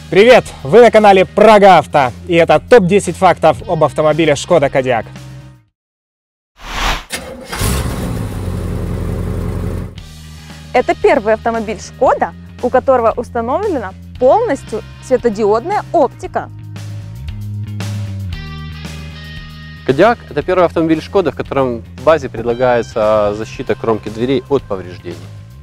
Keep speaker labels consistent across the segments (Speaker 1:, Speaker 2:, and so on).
Speaker 1: Привет! Вы на канале Прага Авто, и это топ-10 фактов об автомобиле Шкода Кодиак.
Speaker 2: Это первый автомобиль Шкода, у которого установлена полностью светодиодная оптика.
Speaker 3: Кодиак – это первый автомобиль Шкода, в котором в базе предлагается защита кромки дверей от повреждений.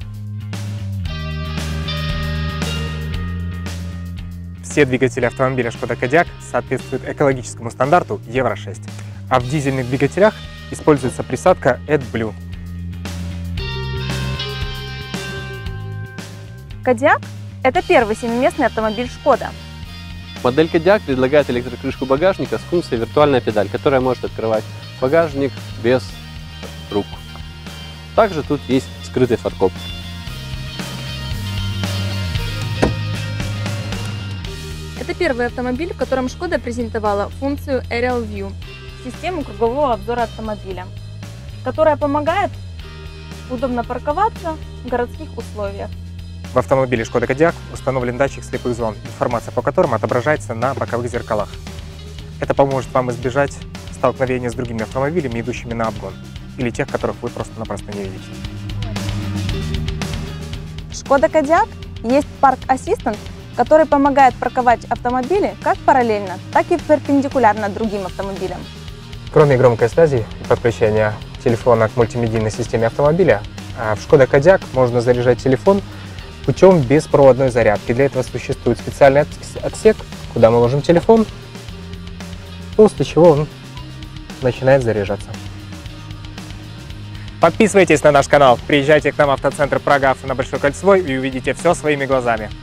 Speaker 1: Все двигатели автомобиля Шкода Кодиак соответствуют экологическому стандарту Евро 6, а в дизельных двигателях используется присадка AdBlue.
Speaker 2: Кодиак – это первый семиместный автомобиль Шкода.
Speaker 3: Модель Кодиак предлагает электрокрышку багажника с функцией виртуальная педаль, которая может открывать багажник без рук. Также тут есть скрытый фаркоп.
Speaker 2: Это первый автомобиль, в котором Шкода презентовала функцию Aerial View – систему кругового обзора автомобиля, которая помогает удобно парковаться в городских условиях.
Speaker 1: В автомобиле Шкода Кодиак установлен датчик слепых зон, информация по которым отображается на боковых зеркалах. Это поможет вам избежать столкновения с другими автомобилями, идущими на обгон, или тех, которых вы просто-напросто не видите.
Speaker 2: В Шкода Кодиак есть Park Assistant, который помогает парковать автомобили как параллельно, так и перпендикулярно другим автомобилям.
Speaker 1: Кроме громкой связи и подключения телефона к мультимедийной системе автомобиля, в Шкода Кодиак можно заряжать телефон путем беспроводной зарядки. Для этого существует специальный отсек, куда мы ложим телефон, после чего он начинает заряжаться. Подписывайтесь на наш канал, приезжайте к нам в автоцентр Прага Авто на Большой Кольцевой и увидите все своими глазами.